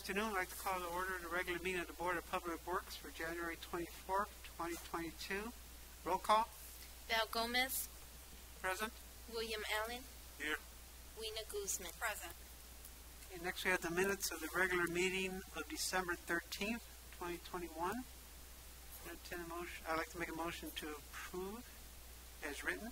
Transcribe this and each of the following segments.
afternoon. I'd like to call to order the regular meeting of the Board of Public Works for January 24th, 2022. Roll call. Val Gomez. Present. William Allen. Here. Weena Guzman. Present. Okay, next we have the minutes of the regular meeting of December 13th, 2021. I'd like to make a motion to approve as written.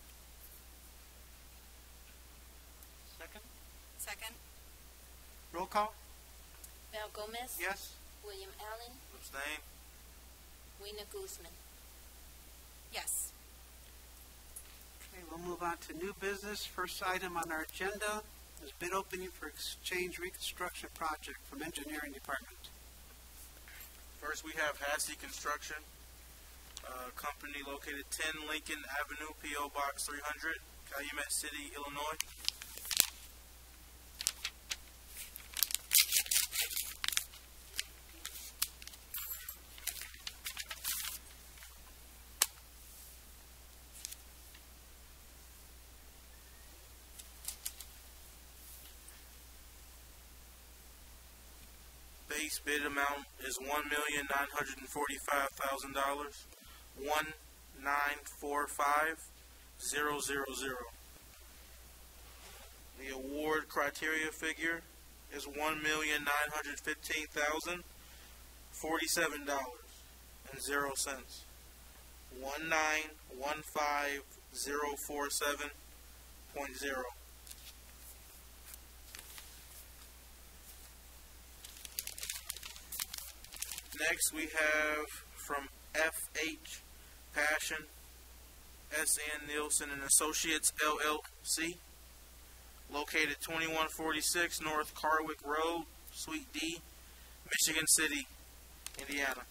Second. Roll call. Val Gomez. Yes. William Allen. Abstain. Weena Guzman. Yes. Okay, we'll move on to new business. First item on our agenda is bid opening for exchange reconstruction project from engineering department. First, we have Hassey Construction, company located 10 Lincoln Avenue, P.O. Box 300, Calumet City, Illinois. Base bid amount is $1,945,000. 1,945,000. The award criteria figure is $1,915,047.00. 1915047.0. Next, we have from F.H. Passion, S.N. Nielsen and Associates, LLC, located 2146 North Carwick Road, Suite D, Michigan City, Indiana.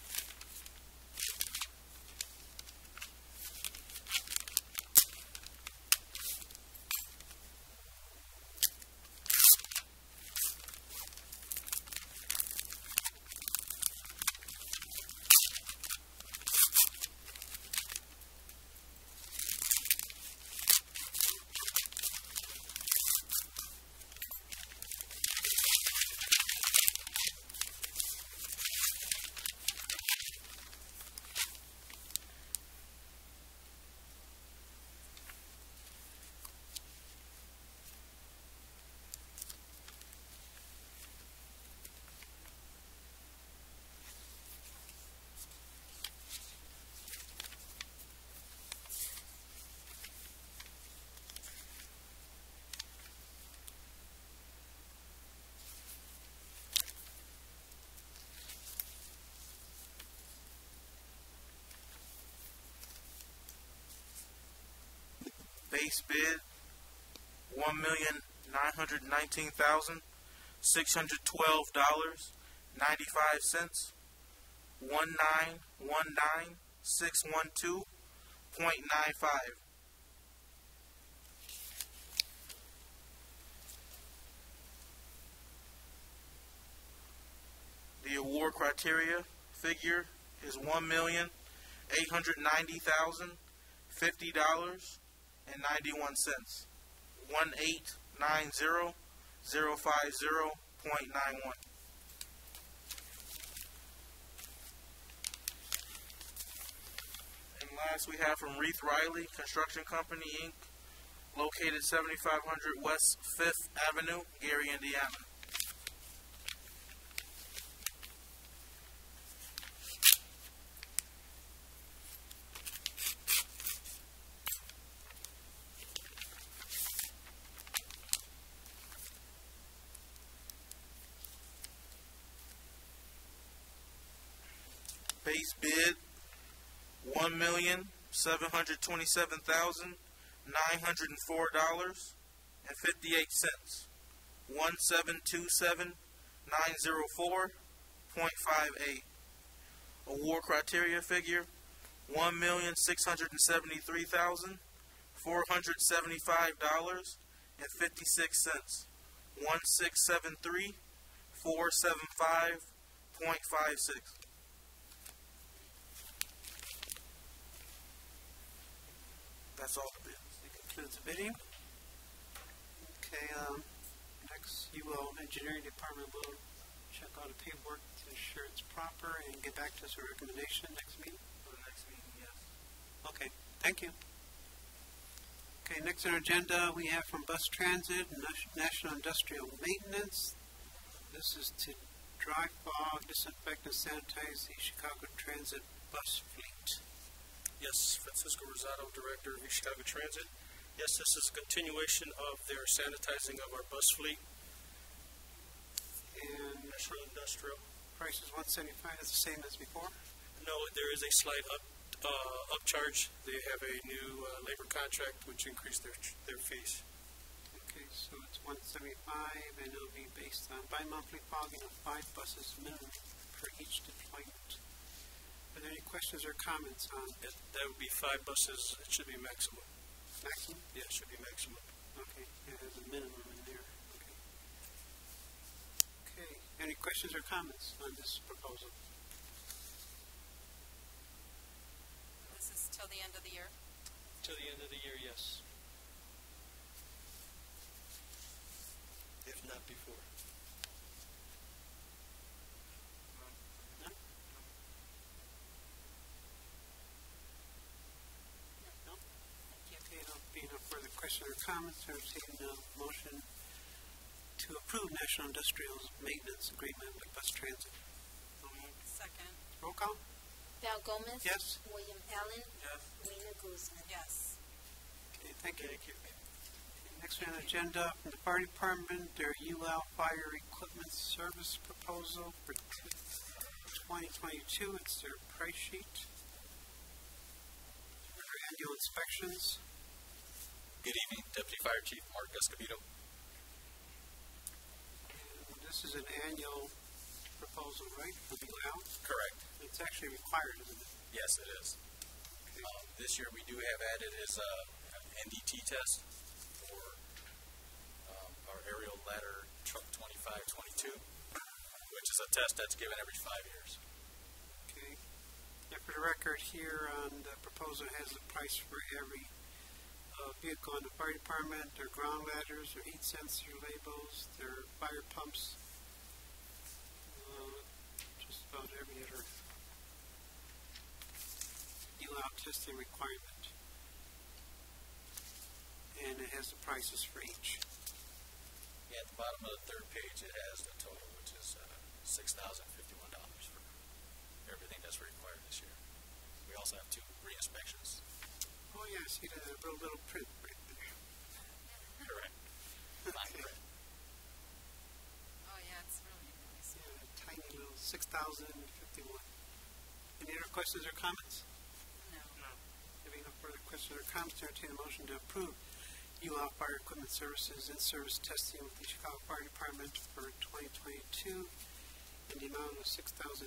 Base bid $1,919,612.95. 1919612.95. The award criteria figure is $1,890,050.91. 1890050.91. And last we have from Reith Riley Construction Company, Inc., located 7500 West 5th Avenue, Gary, Indiana. Base bid $1,727,904.58. 1727904.58. Award criteria figure $1,673,475.56. 1673475.56. That's all the bids. That concludes the bidding. Okay, next, engineering department will check all the paperwork to ensure it's proper and get back to us with a recommendation next meeting? For the next meeting, yes. Okay, thank you. Okay, next on our agenda, we have from Bus Transit, National Industrial Maintenance. This is to dry fog, disinfect, and sanitize the Chicago Transit bus fleet. Yes, Francisco Rosado, Director of East Chicago Transit. Yes, this is a continuation of their sanitizing of our bus fleet. And National Industrial. price is $175, it's the same as before? No, there is a slight upcharge. They have a new labor contract which increased their fees. Okay, so it's $175, and it'll be based on bi-monthly fogging of 5 buses minimum per each deployment. Are there any questions or comments on That would be 5 buses. It should be maximum. maximum? Yeah, it should be maximum. Okay, it has a minimum in there. Okay. Okay, any questions or comments on this proposal? This is till the end of the year. Till the end of the year, yes. If not before. No? No? Thank you. Okay, no being no further questions or comments, entertain a motion to approve National Industrial's maintenance agreement with Bus Transit. Second. Roll call? Val Gomez. Yes. William Allen. Yes. Weena Guzman. Yes. Okay, thank you. Next on the agenda, from the fire department, their UL fire equipment service proposal for 2022. It's their price sheet. For their annual inspections. Good evening, Deputy Fire Chief Mark Escobedo. And this is an annual proposal, right, for UL? Correct. It's actually required, isn't it? Yes, it is. This year we do have added is a NDT test for our aerial ladder truck 2522, which is a test that's given every 5 years. Okay. And for the record here on the proposal, it has a price for every vehicle in the fire department, their ground ladders, their heat sensor labels, their fire pumps, just about every other UL testing requirement. And it has the prices for each. Yeah, at the bottom of the 3rd page, it has the total, which is $6,051 for everything that's required this year. We also have 2 re-inspections. Oh yeah, I see that little print right there. Correct. Fine Okay. print. Oh, yeah, it's really nice. Yeah, a tiny little 6,051. Any other questions or comments? No. Having no further questions or comments, entertain a motion to approve UL Fire Equipment Services and service testing with the Chicago Fire Department for 2022 in the amount of $6,051.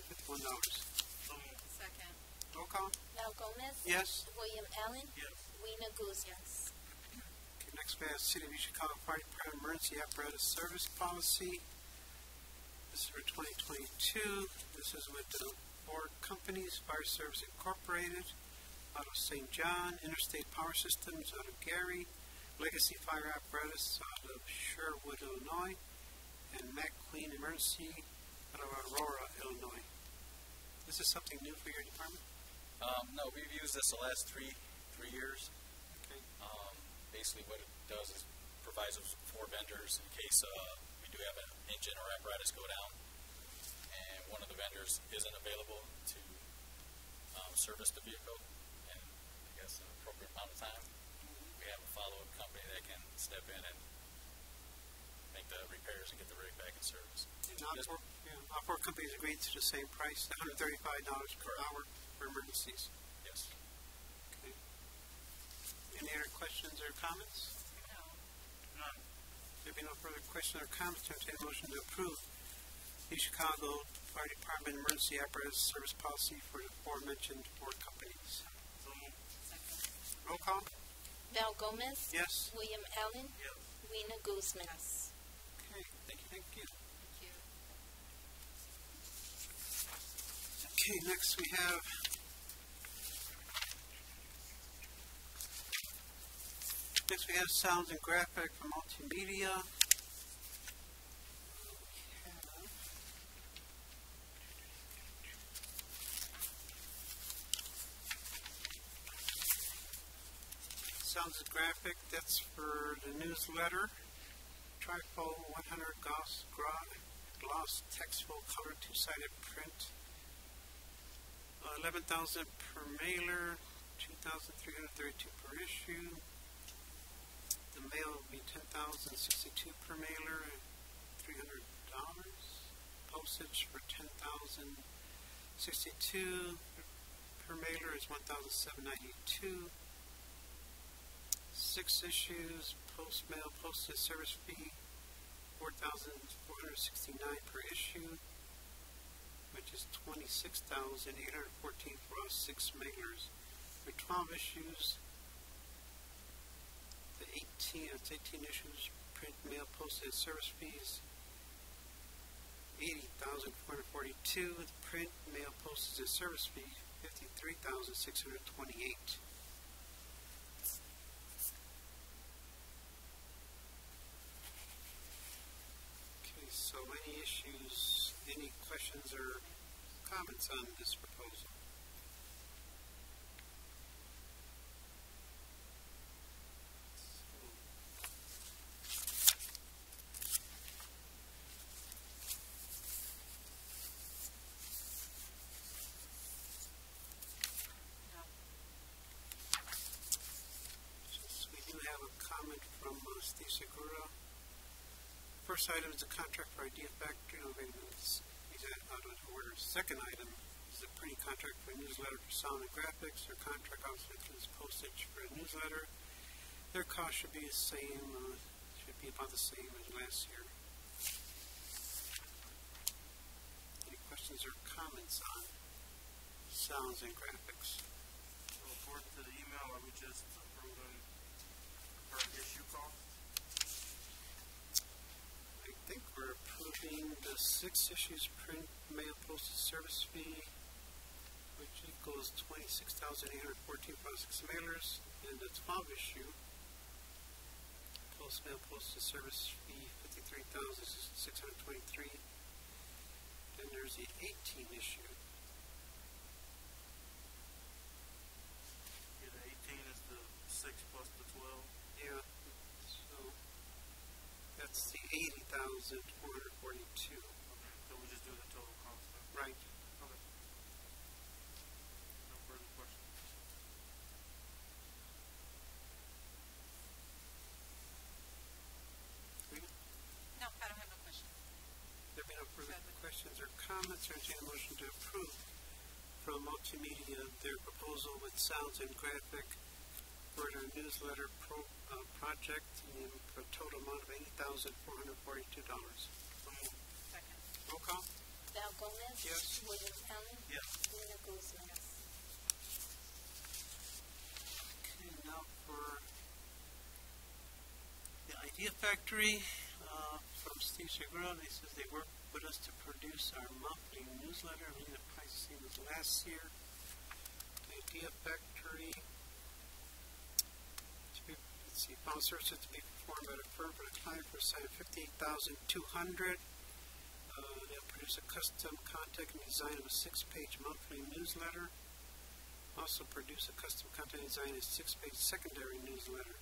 Second. Roll call? Val Gomez. Yes. William Allen. Yes. Weena Guzman. Yes. Okay, next we have City of Chicago Fire Department Emergency Apparatus Service Policy. This is for 2022. This is with the 4 companies: Fire Service Incorporated, out of St. John, Interstate Power Systems out of Gary, Legacy Fire Apparatus out of Sherwood, Illinois, and McQueen Emergency out of Aurora, Illinois. This is something new for your department? No, we've used this the last three years. Okay. Basically what it does is provides us 4 vendors in case we do have an engine or apparatus go down and one of the vendors isn't available to service the vehicle in, I guess, an appropriate amount of time. We have a follow-up company that can step in and make the repairs and get the rig back in service. And all 4 companies agreed to the same price, $135 per hour for emergencies. Yes. Okay. Any other questions or comments? No. None. There be no further questions or comments, to entertain a motion to approve the Chicago Fire Department Emergency Apparatus Service Policy for the aforementioned 4 companies. Second. Roll call? Val Gomez. Yes. William Allen. Yes. Weena Guzman. Yes. Okay, thank you. Thank you. Okay, next we have sounds and graphic from multimedia. We have Graphic, that's for the newsletter. Trifold 100 gloss text full color two-sided print. 11,000 per mailer, 2,332 per issue. The mail will be 10,062 per mailer, $300. Postage for 10,062 per mailer is 1,792. 6 issues, post mail postage service fee 4,469 per issue, which is 26,814 for all 6 mailers. For 12 issues, the 18 issues, print mail postage service fees 80,442. The print mail postage service fee 53,628. So any issues, any questions or comments on this proposal? No. We do have a comment from Steve Segura. First item is a contract for Idea Factory. He's out of order. Second item is a printing contract for a newsletter for sound and graphics. Their contract also includes postage for a newsletter. Their cost should be the same, should be about the same as last year. Any questions or comments on sounds and graphics? So according to the email, are we just approving per issue cost? I think we're approving the 6 issues print mail postage service fee, which equals 26,814 for 6 mailers, and the 12 issue post mail postage service fee 53,623. Then there's the 18 issue. Yeah, the 18 is the 6 plus the 12. Yeah, so that's the 80,442. So we just do the total cost then? Right. Okay. No further questions. No, I don't have no question. There be no further questions or comments, or entertain a motion to approve from Multimedia their proposal with sounds and graphic for their newsletter project for a total amount of $80,442. Second. Roll call? Val Gomez. Yes. William Allen. Yes. Lena Guzman. Okay, now for the Idea Factory from Steve Segura. He says they work with us to produce our monthly newsletter. I believe the price is the same as last year. The Idea Factory. Let's see, final services to be performed by the firm for the client for a site of $58,200. They'll produce a custom content and design of a 6-page monthly newsletter. Also produce a custom content design of a 6-page secondary newsletter.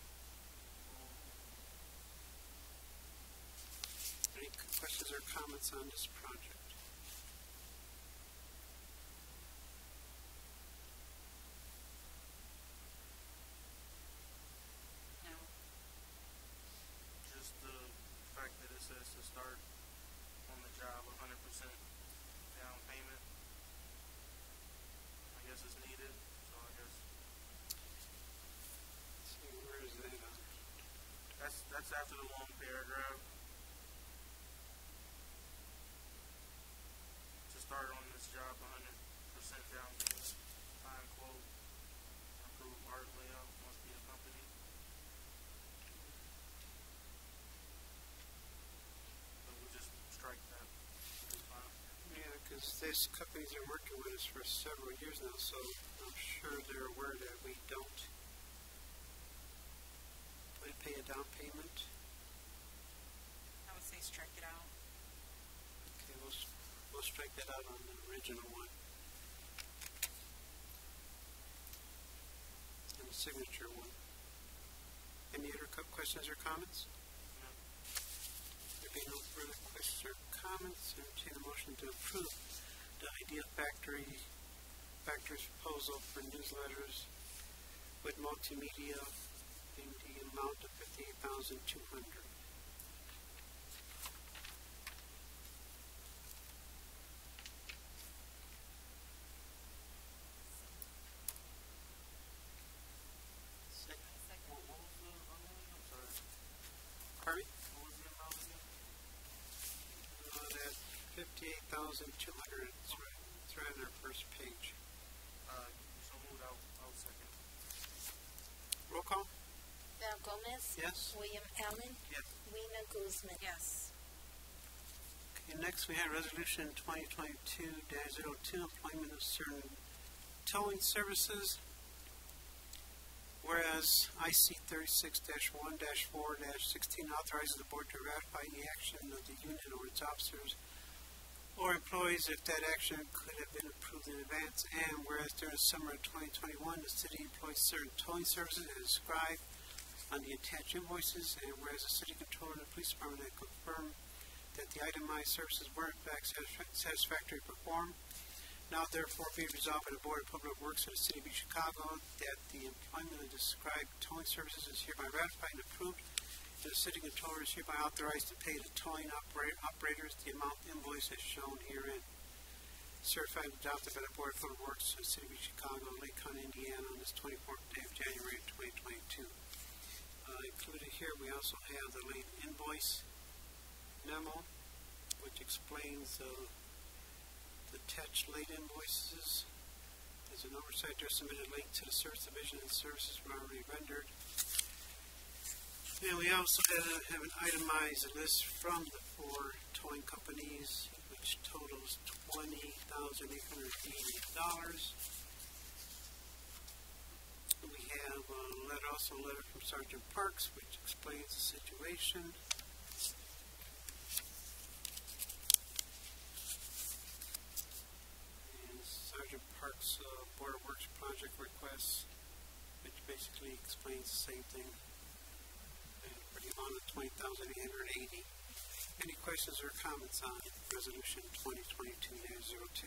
Any questions or comments on this project? No. Just the fact that it says to start on the job 100% down payment. I guess it's needed, so I guess Let's see, where is that on? that's after the long paragraph. To start on this job 100% down payment. Time quote. Approved art layout must be accompanied. So we'll just strike that. It's fine. Yeah, because this company's been working with us for several years now, so I'm sure they're aware that we don't pay a down payment. I would say strike it out. Okay, we'll strike that out on the original one. And the signature one. questions or comments? There being no further questions or comments, entertain a motion to approve the Idea Factory's proposal for newsletters with multimedia in the amount of $58,200. Pardon me? That 58,200. It's right on our first page. So moved. I'll second. Roll call? Val Gomez. Yes. William Allen. Yes. Weena Guzman. Yes. Okay, next we have Resolution 2022-02, employment of certain towing services. Whereas IC 36-1-4-16 authorizes the board to ratify any action of the union or its officers or employees if that action could have been approved in advance, and whereas during the summer of 2021 the city employs certain towing services as described on the attached invoices, and whereas the city controller and the police department have confirmed that the itemized services were in fact satisfactorily performed. Now therefore be resolved by the Board of Public Works of the City of Chicago that the employment of described towing services is hereby ratified and approved, and the city controller is hereby authorized to pay the towing operators the amount invoice as shown herein. Certified and adopted by the Board of Public Works of the City of Chicago, Lake County, Indiana on this 24th day of January 2022. Included here we also have the late invoice memo, which explains the attached late invoices. There's an oversight there submitted late to the service division and services were already rendered. And we also have an itemized list from the 4 towing companies, which totals $20,880. We have also a letter from Sergeant Parks, which explains the situation. Sergeant Parks' Board of Works project request, which basically explains the same thing for the amount of $20,880. Any questions or comments on Resolution 2022-02?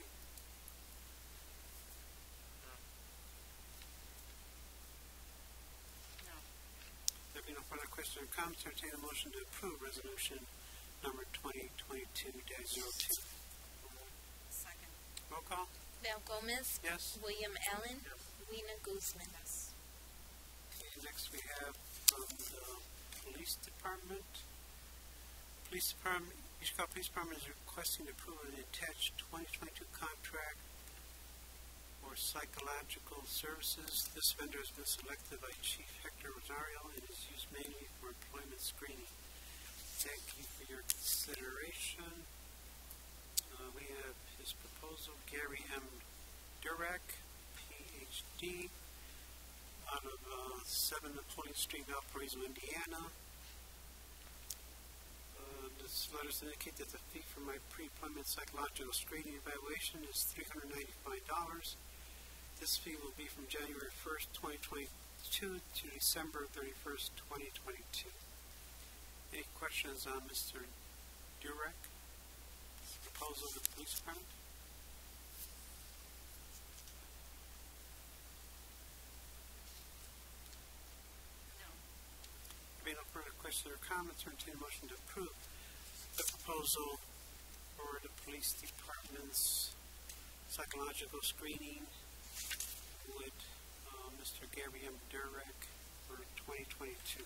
No. There being no further questions or comments, entertain a motion to approve Resolution number 2022-02. Second. Roll call? Val Gomez. Yes. William Allen. Yes. Weena Guzman. Yes. Okay, next we have from the Police Department. Chicago Police Department is requesting approval of the attached 2022 contract for psychological services. This vendor has been selected by Chief Hector Rosario and is used mainly for employment screening. Thank you for your consideration. We have his proposal, Gary M. Durack, PhD, out of 7 20th Street, Valparaiso, Indiana. This letter indicate that the fee for my pre-employment psychological screening evaluation is $395. This fee will be from January 1st, 2022 to December 31st, 2022. Any questions on Mr. Durack? Proposal of the police department? No. Being no further questions or comments, or entertain a motion to approve the proposal for the police department's psychological screening with Mr. Gary M. Durack for 2022.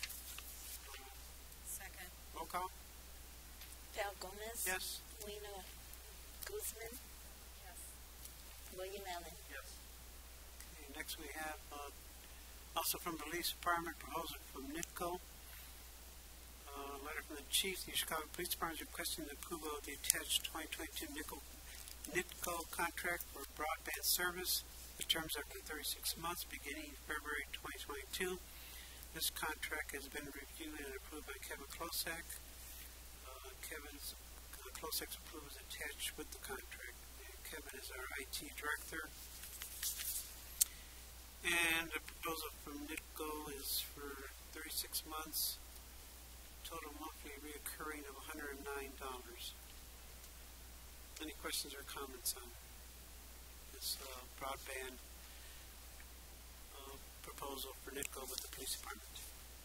Second. Roll call? Val Gomez. Yes. Weena Guzman. Yes. William Allen. Yes. Okay, next we have also from the police department, proposal from NITCO. Letter from the chief. The Chicago Police Department is requesting the approval of the attached 2022 NITCO contract for broadband service. The terms are for 36 months beginning February 2022. This contract has been reviewed and approved by Kevin Klosak. Kevin's Klosak's approval is attached with the contract. And Kevin is our IT director. And the proposal from NITCO is for 36 months, total monthly reoccurring of $109. Any questions or comments on this broadband proposal for NITCO with the police department?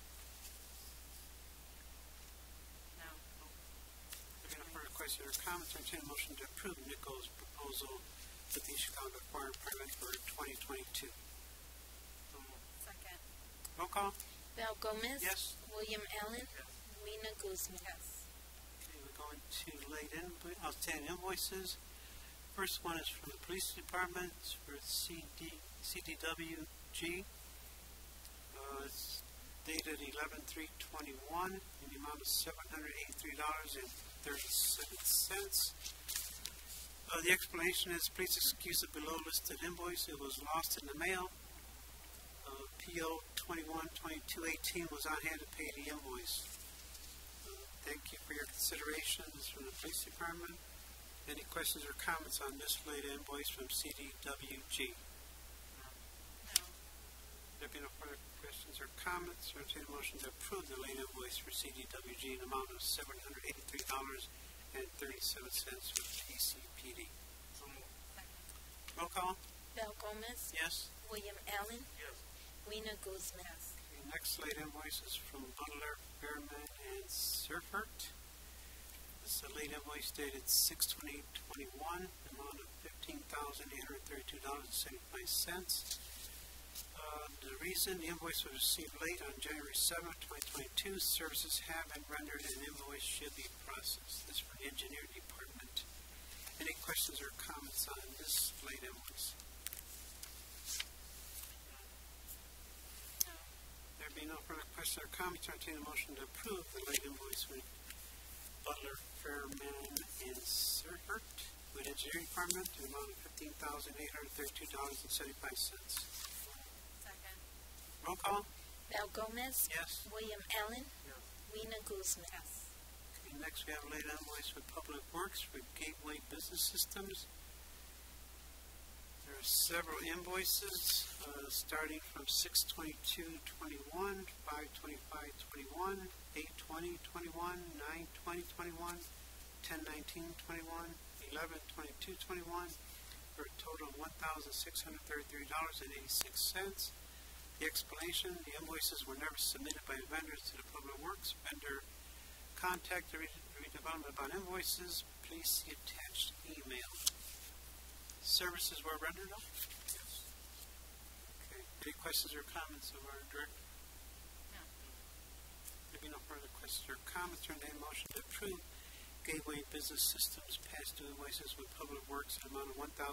No. If there are no further questions or comments, I entertain a motion to approve NITCO's proposal with the Chicago Fire Department for 2022. Second. Roll call. Val Gomez. Yes. William Allen. Yes. Rena Guzman. Yes. Okay, we're going to late outstanding invoices. First one is from the police department for CDWG. It's dated 11/3/21 in the amount of $783.37. The explanation is, please excuse the below listed invoice. It was lost in the mail. PO 21-22-18 was on hand to pay the invoice. Thank you for your consideration. This is from the police department. Any questions or comments on this late invoice from CDWG? No. There be no further questions or comments, or entertain a motion to approve the late invoice for CDWG in the amount of $783.37 with PCPD. Second. Roll call. Val Gomez. Yes. William Allen. Yes. Rena Guzman. Yes. Okay, next late invoice is from Butler, Behrman, and Surfert. This is a late invoice dated 6/28/21, amount of $15,832.75. The reason the invoice was received late on January 7th, 2022, services have been rendered and an invoice should be processed. This is for the engineering department. Any questions or comments on this late invoice? No. There be no further questions or comments, I entertain a motion to approve the late invoice with Butler, Fairman, and Surfert with engineering department in the amount of $15,832.75. Second. Roll call. Val Gomez. Yes. William Allen. Yes. Rena Guzman. Yes. Okay, next we have a late invoice with Public Works for Gateway Business Systems. There are several invoices starting from 6/22/21, 5/25/21, 8/20/21, 9/20/21, 10/19/21, 11/22/21 for a total of $1,633.86. The explanation, the invoices were never submitted by vendors to the Public Works. Vendor contact the redevelopment about invoices. Please see attached email. Services were rendered up? Yes. Okay. Any questions or comments of our director? No. There be no further questions or comments, or any motion to approve Gateway Business Systems past due invoices with Public Works in the amount of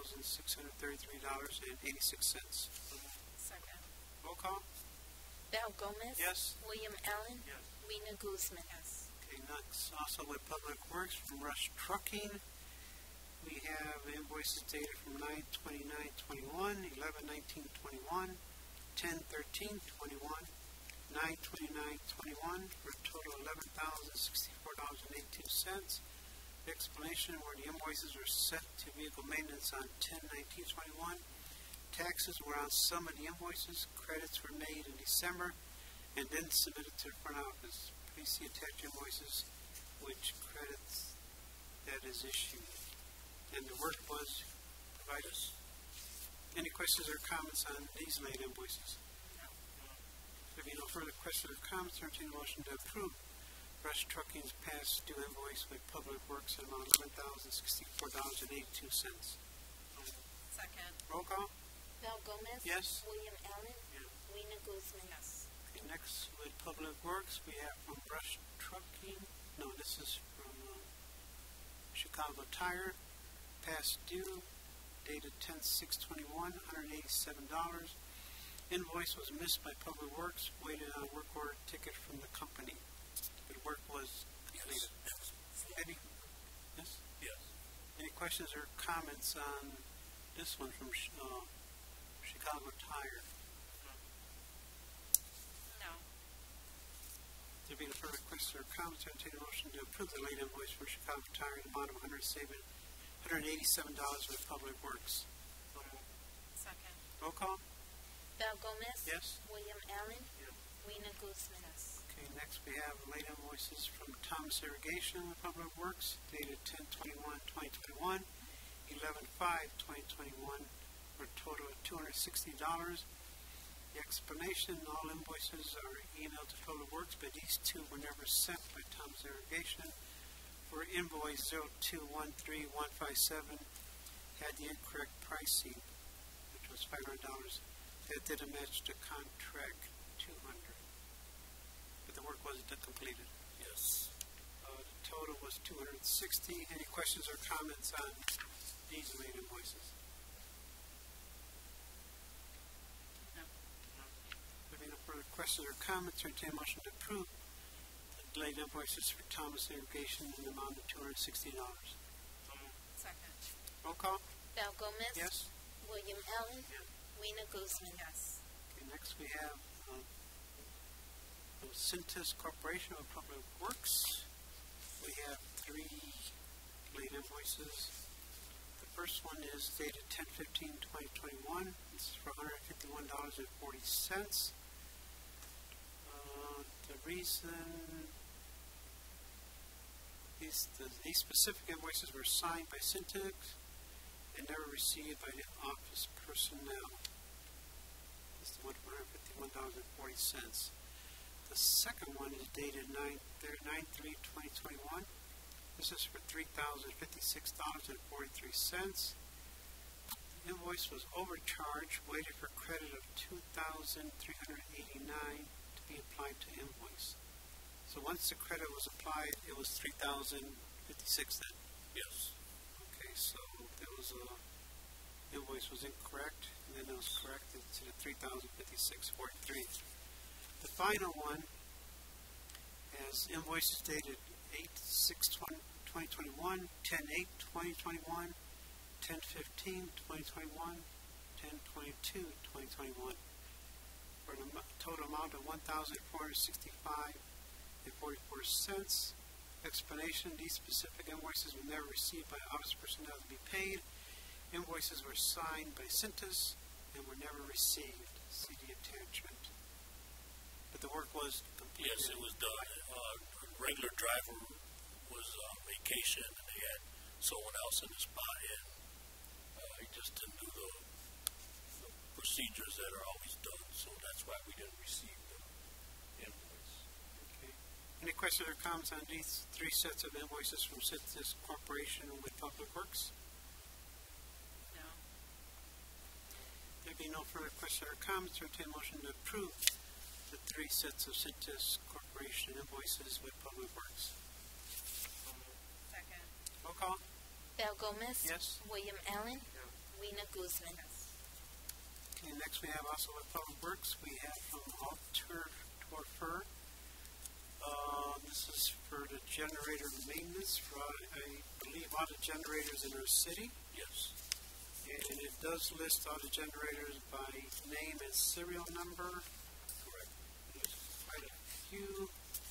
$1,633.86. Second. Roll call. Val Gomez. Yes. William Allen. Yes. Rena Guzman. Yes. Okay, next also with Public Works from Rush Trucking. We have invoices dated from 9/29/21, 11/19/21, 10/13/21, 9/29/21 for a total of $11,064.82. The explanation where the invoices were set to vehicle maintenance on 10/19/21. Taxes were on some of the invoices. Credits were made in December and then submitted to the front office. Please see attached invoices which credits that is issued. And the work was provided. Any questions or comments on these late invoices? No. There be no further questions or comments, or entertain a motion to approve Rush Trucking's past due invoice with Public Works in the amount of $11,064.82. Second. Roll call. Val Gomez. Yes. William Allen. Yes. Rena Guzman. Yes. Okay, next with Public Works, we have from Rush Trucking. No, this is from Chicago Tire. Past due, dated 10/6/21, $187. Invoice was missed by Public Works, waited on a work order ticket from the company. The work was completed. Any, yes? Yes. Any questions or comments on this one from Chicago Tire? No. There being no further questions or comments, I entertain a motion to approve the late invoice from Chicago Tire in the amount of $187 with Public Works. Second. Roll call. Val Gomez. Yes. William Allen. Yes. Rena Guzman. Yes. Okay, next we have late invoices from Thomas Irrigation with Public Works dated 10/21/2021, 11/5/2021 for a total of $260. The explanation, all invoices are emailed to Public Works, but these two were never sent by Thomas Irrigation. For invoice 0213157 had the incorrect pricing, which was $500. That didn't match the contract $200. But the work wasn't completed. Yes. The total was $260. Any questions or comments on these late invoices? No further questions or comments, or entertain a motion to approve the late invoices for Thomas Irrigation in the amount of $260. Second. Roll call? Val Gomez. Yes. William Allen. Yeah. Weena Guzman. Yes. Okay, next we have Cintas Corporation of Public Works. We have 3 late invoices. The first one is dated 10/15/2021. This is for $151.40. The reason these specific invoices were signed by Syntax and never received by the office personnel. This is the one for $151.40. The second one is dated 9/3/2021. This is for $3,056.43. The invoice was overcharged, waited for credit of $2,389 to be applied to invoice. So once the credit was applied, it was $3,056 then. Yes. Okay, so there was invoice was incorrect, and then it was corrected to the $3,056.43. The final one has invoices dated 8/6/2021, 10/8/2021, 10/15/2021, 10/22/2021, for a total amount of $1,465.44. Explanation: these specific invoices were never received by office personnel to be paid. Invoices were signed by Cintas and were never received. See the attachment. But the work was completed. Yes, it was done. A regular driver was on vacation, and they had someone else in the spot, and he just didn't do the procedures that are always done, so that's why we didn't receive the invoice. Okay. Any questions or comments on these 3 sets of invoices from Cintas Corporation with Public Works? No. There be no further questions or comments, or entertain a motion to approve the 3 sets of Cintas Corporation invoices with Public Works. Second. Roll call? Val Gomez. Yes. William Allen. Yeah. Weena Guzman. Yes. Okay, next we have also with Public Works, we have from Torfer. This is for the generator maintenance for, I believe, all the generators in our city. Yes. And it does list all the generators by name and serial number. Correct. There's quite a few.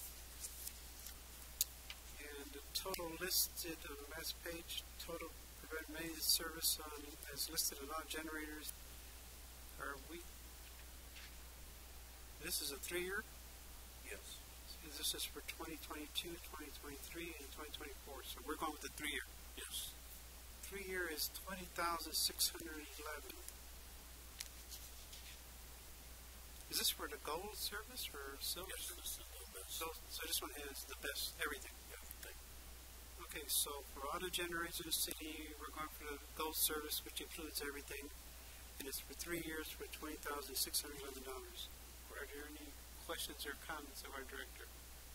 And the total listed on the last page, total preventive maintenance service as listed on all generators are this is a 3-year? Yes. This is for 2022, 2023, and 2024. So we're going with the 3-year. Yes. 3-year is $20,611. Is this for the gold service or silver? Yes, service? this is the best. So this one has the best everything. Everything. Okay, so for all the generators in the city, we're going for the gold service, which includes everything, and it's for 3 years for $20,611. Are there any questions or comments of our director?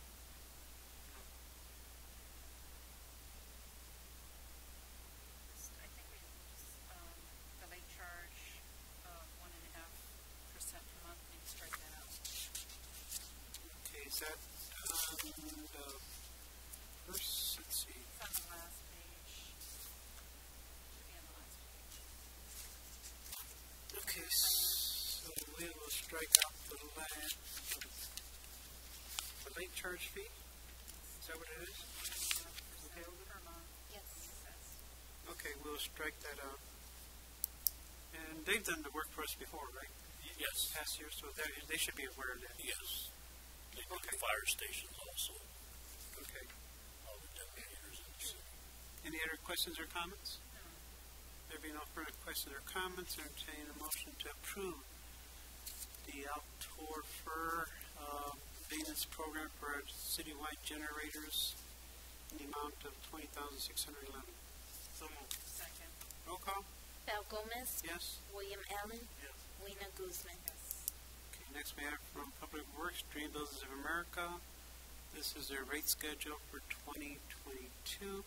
I think we just, the late charge of 1.5% per month, maybe strike that out. Okay, is that on the first, let's see. It's on the last page. Should be on the last page. Okay, so we will strike out the late charge fee. Is that what it is? 1.5% per month. Yes. It says. Okay, we'll strike that out. And they've done the work for us before, right? Yes. Past years, so they should be aware of that. Yes. They did Okay. the fire fire stations also, Okay. all the generators in the city. Any other questions or comments? No. There being no further questions or comments, entertain a motion to approve the outdoor fur maintenance program for our citywide generators in the amount of $20,611. So moved. Second. Roll call? Val Gomez, Yes. William Allen, Yes. Weena Guzman. Yes. Okay, next we have from Public Works, Dream Builders of America. This is their rate schedule for 2022.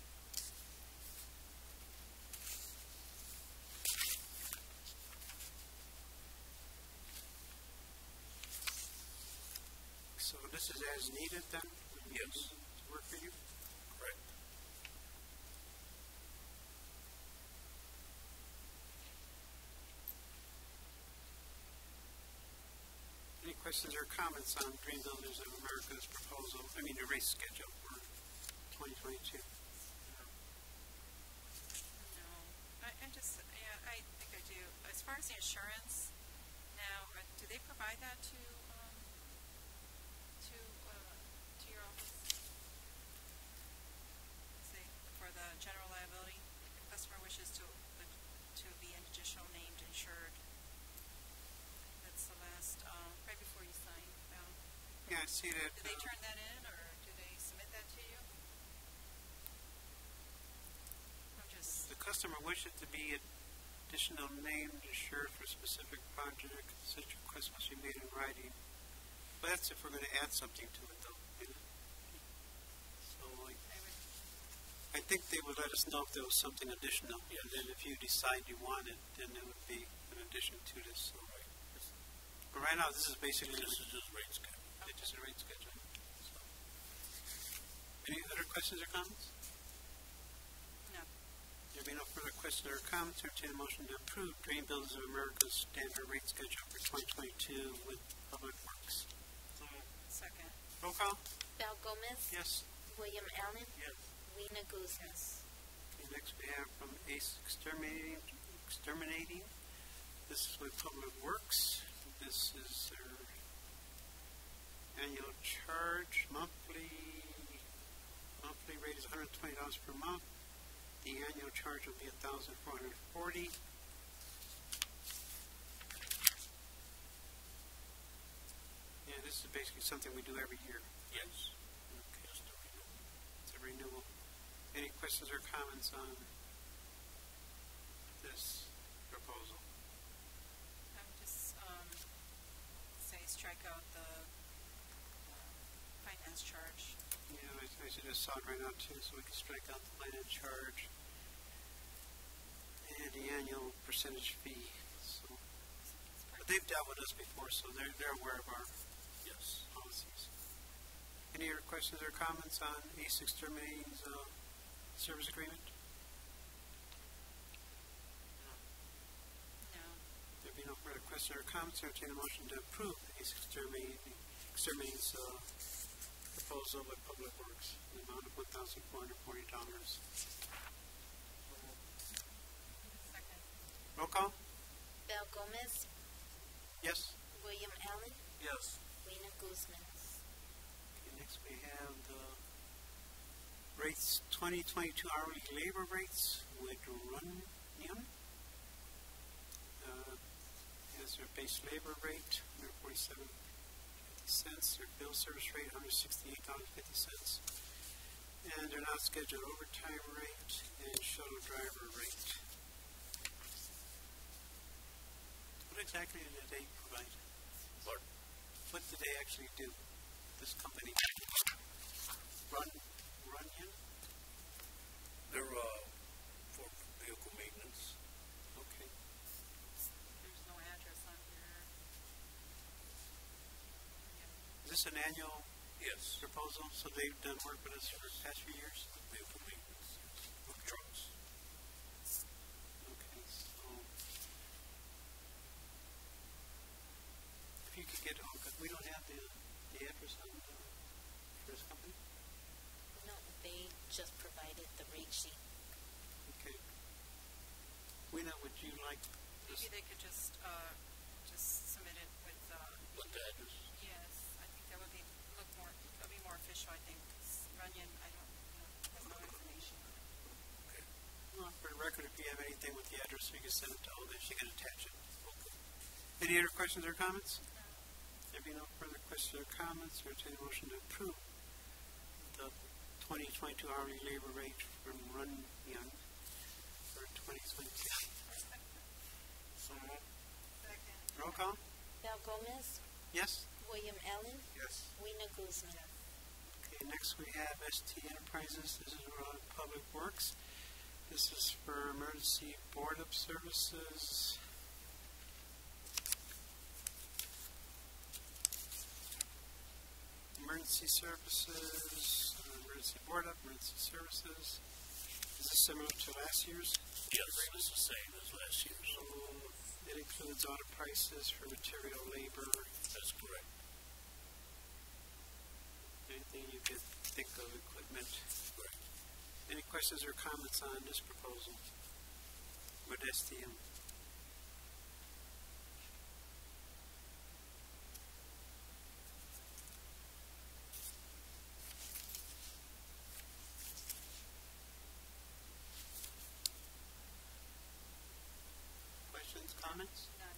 So this is as needed then? Yes. To work for you? Correct. Any questions or comments on Dream Builders of America's proposal, the rate schedule for 2022? No. I just, yeah, I think I do. As far as the insurance, now, do they provide that to your office? Say, for the general liability, if a customer wishes to be an additional named insured. That's the last, right before you sign, Val. Yeah, I see that. Do they turn that in, or do they submit that to you? I'm just, The customer wishes to be additional named insured for a specific project. Such request must be made in writing. But that's if we're going to add something to it, though. So I think they would let us know if there was something additional. And then if you decide you want it, then it would be an addition to this. So, but right now, this is basically This is just rate schedule. it's just a rate schedule. So. Any other questions or comments? no. There being no further questions or comments, entertain a motion to approve Dream Builders of America's standard rate schedule for 2022 with Public Works. So moved. Second. Roll call? Val Gomez, Yes. William Allen, Yes. Weena Guzman. Okay, next we have from Ace Exterminating. This is with Public Works. This is their annual charge. Monthly rate is $120 per month. The annual charge will be $1,440. Yeah, this is basically something we do every year. Yes. Okay. Just a renewal. It's a renewal. Any questions or comments on this proposal? I would just, say strike out the finance charge. Yeah, I should just saw it right now too, so we can strike out the finance charge and the annual percentage fee. So, but they've dealt with us before, so they're aware of our Yes. policies. Any other questions or comments on Ace Exterminating's service agreement? No. There be no further questions or comments, entertain a motion to approve Ace Exterminating's proposal with Public Works in the amount of $1,440. Second. Roll call? Val Gomez, Yes. William Allen, Yes. Weena Guzman. Okay, next we have the rates, 2022 hourly labor rates with Runyon. As their base labor rate, $147.50. Their bill service rate, $168.50. And their not scheduled overtime rate and shuttle driver rate. What exactly did they provide? What did they actually do? This company? Runyon? They're for vehicle maintenance. Okay. There's no address on here. Is this an annual Yes. proposal? So they've done work with us for the past few years? Vehicle maintenance. Of trucks. Okay, so if you could get, we don't have the address on for this company? No, they just provided the rate sheet. Okay. Weena, would you like this? Maybe they could just submit it with, What the address? yes, I think that would look more her if you have anything with the address, so you can send it to Olga, she can attach it. Okay. Any other questions or comments? No. There being no further questions or comments, entertain a motion to approve the 2022 hourly labor rate from Runyon for 2022. So moved. Second. Roll call? Val Gomez, Yes? William Allen, Yes. Weena Guzman. Okay, next we have ST Enterprises. This is around Public Works. This is for emergency board up services. Emergency services, emergency board up, emergency services. Is this similar to last year's? Yes, it's the same as last year's. So it includes audit prices for material, labor, That's correct. anything you could think of, equipment. Correct. Any questions or comments on this proposal with STM? Questions, comments? None.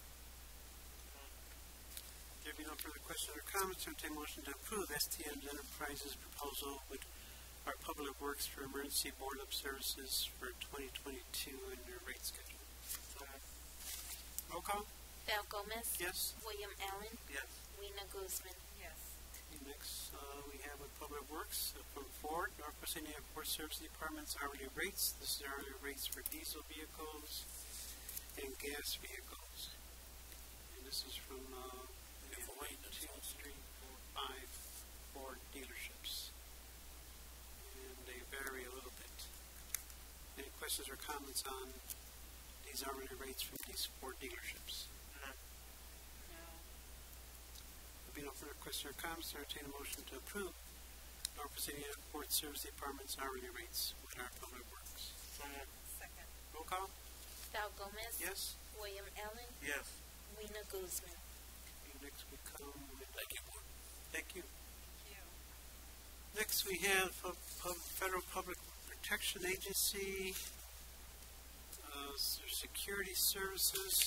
There be no further questions or comments, entertain motion to approve STM Enterprises proposal with our Public Works for emergency board up services for 2022 and their rate schedule. Roll call? Val Gomez, Yes? William Allen, Yes. Weena Guzman. Yes. Okay, next, we have with Public Works from Ford, Northwest Indiana Port Service Department's hourly rates. This is hourly rates for diesel vehicles and gas vehicles. And this is from, For maintenance 2, also. 3, 4, 5 Ford dealerships. And they vary a little bit. Any questions or comments on these hourly rates from these Ford dealerships? No. There'll be no further questions or comments. Entertain a motion to approve Northwest Indiana Port Service Department's hourly rates with our Public Works. So moved. Second. Roll call? Val Gomez, Yes? William Allen, Yes. Weena Guzman. Okay, next we come with... Thank you, Board. Thank you. Thank you. Next we have Federal Public Protection Agency, Security Services,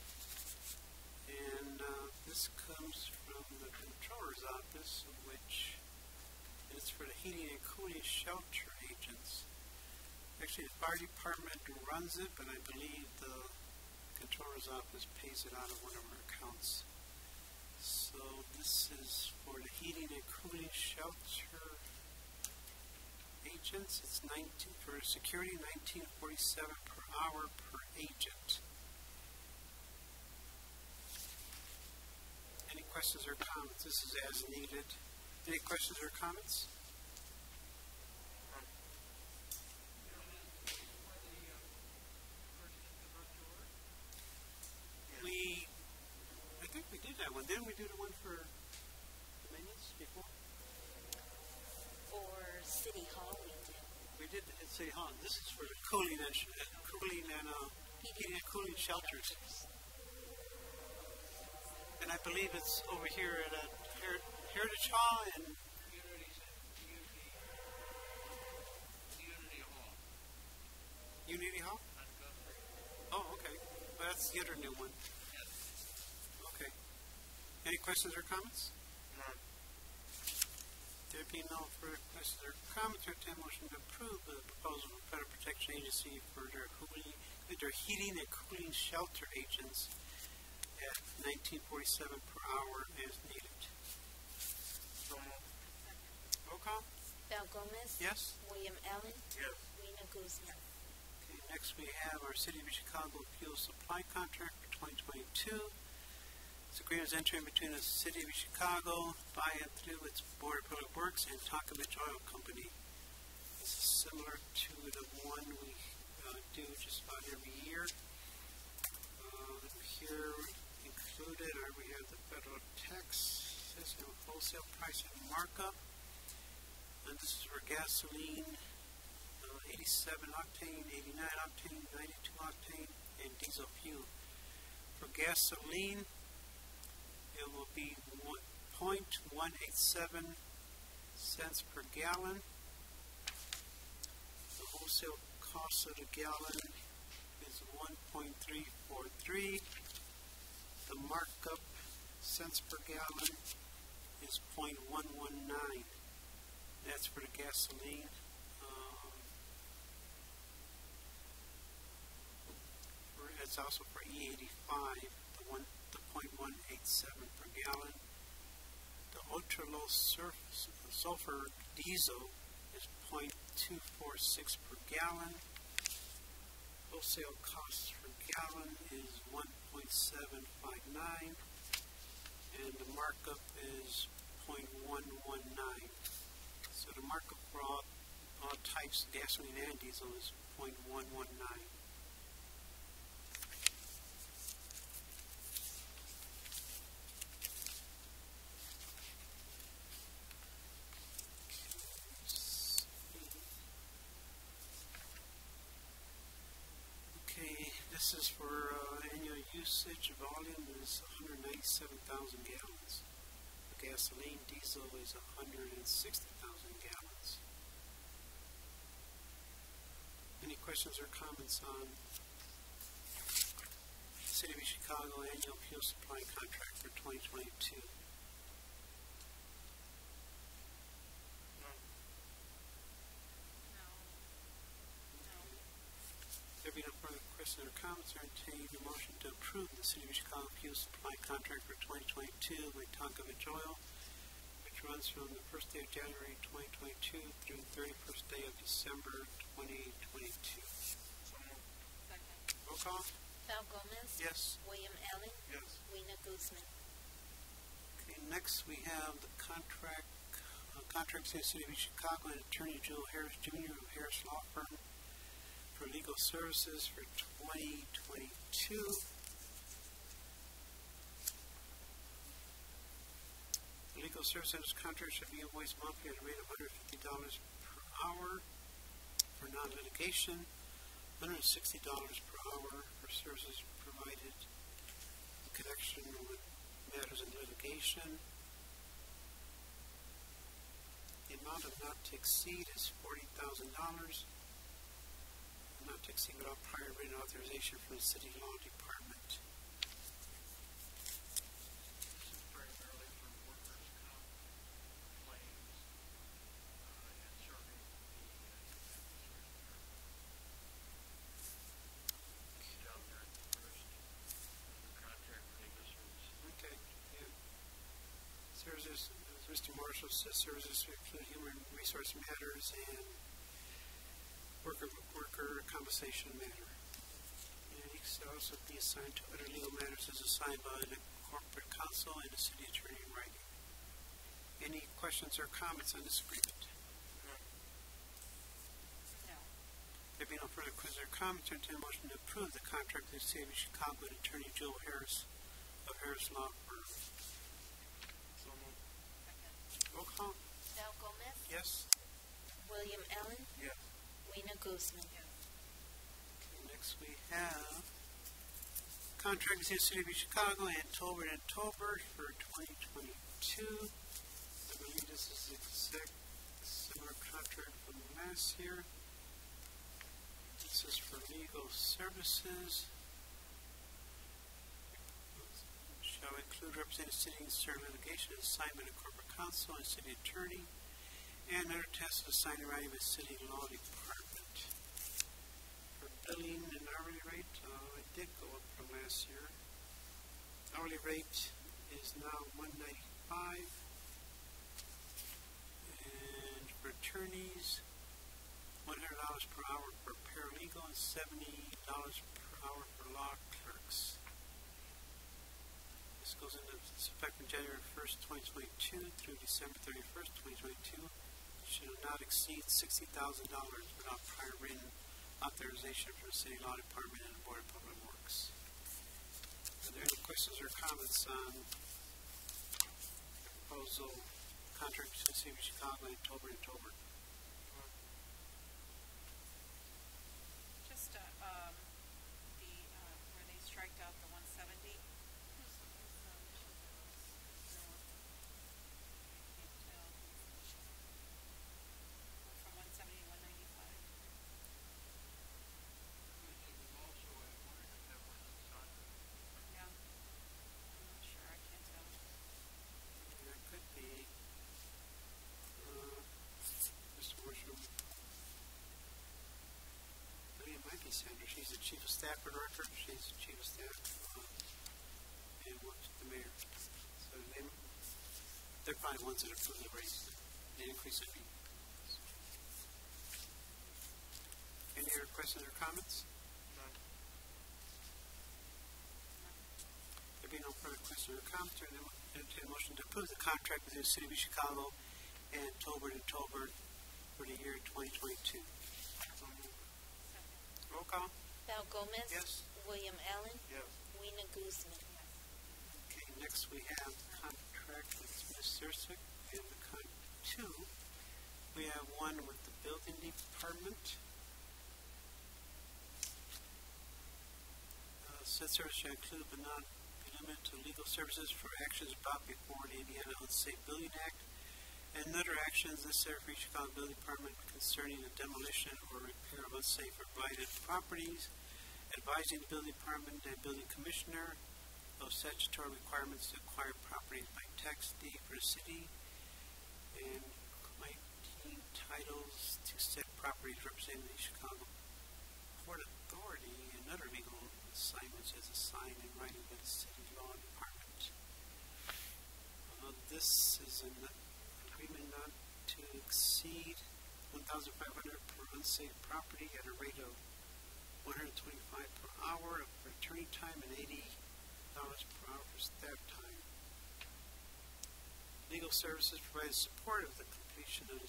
and this comes from the Controller's Office, which is for the heating and cooling shelter agents. Actually, the fire department runs it, but I believe the Controller's Office pays it out of one of our accounts. So this is for the heating and cooling shelter agents. It's 19 for security, $19.47 per hour per agent. Any questions or comments? This is as needed. Any questions or comments? I think we did that one. Didn't we do the one for Dominions before? Or City Hall, we did. We did at City Hall. This is for the cooling and heating and cooling shelters. And I believe it's over here at Heritage Hall and Unity Hall. Oh, okay. Well, that's the other new one. Okay. Any questions or comments? None. There being no further questions or comments, entertain a motion to approve the proposal from Federal Protection Agency for their heating and cooling shelter agents at $19.47 per hour as needed. So moved. Roll call? Val Gomez, Yes? William Allen, Yes. Weena Guzman. Okay, next we have our City of Chicago fuel supply contract for 2022. This agreement is entering between the City of Chicago by and through its Board of Public Works and Talcovich Oil Company. This is similar to the one we do just about every year. Here included we have the federal tax system, wholesale price and markup. And this is for gasoline, 87 octane, 89 octane, 92 octane, and diesel fuel. For gasoline, it will be 0.187 cents per gallon. The wholesale cost of the gallon is 1.343. The markup cents per gallon is 0.119. That's for the gasoline. It's also for E85, the 0.187 per gallon. The ultra low sulfur diesel is 0.246 per gallon. Wholesale costs per gallon is 1.759, and the markup is 0.119. So the markup for all types, gasoline and diesel, is 0.119. This is for annual usage. Volume is 197,000 gallons. The gasoline, diesel is 160,000 gallons. Any questions or comments on City of Chicago annual fuel supply contract for 2022? There be no further questions or comments, I entertain a motion to approve the City of Chicago fuel supply contract for 2022 with Tonkovich Oil, which runs from the first day of January 2022 through the 31st day of December 2022. Second. Roll call? Val Gomez. Yes. William Allen. Yes. Weena Guzman. Okay, next we have the contract between the City of Chicago and Attorney Joe Harris Jr. of Harris Law Firm for legal services for 2022. The legal service under this contract should be invoiced monthly at a rate of $150 per hour for non-litigation, $160 per hour for services provided in connection with matters in litigation. The amount of not to exceed is $40,000. Not to exceed without prior written authorization from the City Law Department. This is primarily for workers' comp claims and serving the down there at the first contract for legal services. Okay, yeah. Services, as Mr. Marshall says, services include human resource matters and worker compensation matter. And he can also be assigned to other legal matters as assigned by the corporate counsel and the city attorney in writing. Any questions or comments on this agreement? No. There be no further questions or comments, I entertain a motion to approve the contract with the City of Chicago and Attorney Joe Harris of Harris Law Firm. So moved. Second. Roll call? Val Gomez. Yes. William Allen. Yes. Weena Guzman. Yes. Okay, next we have contract with the City of Chicago and Tolbert and Tolbert for 2022. I believe this is the exact similar contract from last year. This is for legal services. Shall include representing city in certain litigation, assignment of corporate counsel and city attorney, and other tasks assigned in writing with City Law Department. For billing and hourly rate, it did go up from last year. Hourly rate is now $195, and for attorneys, $100 per hour for paralegal and $70 per hour for law clerks. This goes into effect from January 1st, 2022 through December 31st, 2022. Should not exceed $60,000 without prior written authorization from the City Law Department and the Board of Public Works. Are there any questions or comments on the proposal contract between the City of Chicago and Tolbert and Tolbert? Just where they striked out the 170. From 170 to 195. I think we've also Sanders. She's the Chief of Staff for the record. She's the Chief of Staff and works with the mayor. So they're probably the ones that approve the raise, the increase in fee. Any other questions or comments? None. There being no further questions or comments, I entertain a motion to approve the contract between the City of Chicago and Tolbert & Tolbert for the year 2022. Roll call. Val Gomez. Yes. William Allen. Yes. Weena Guzman. Okay, next we have contract with Ms. Sursick and the two. We have one with the building department. Said service shall include but not be limited to legal services for actions brought before the Indiana Unsafe Building Act and other actions necessary for each Chicago Building Department concerning the demolition or repair of unsafe or blighted properties, advising the Building Department and Building Commissioner of statutory requirements to acquire properties by tax deed for the city, and granting titles to said properties representing the Chicago Port Authority and other legal assignments as assigned in writing by the city law department. This is an agreement not to exceed $1,500 per unsafe property at a rate of $125 per hour for attorney time and $80 per hour for staff time. Legal services provide support of the completion of the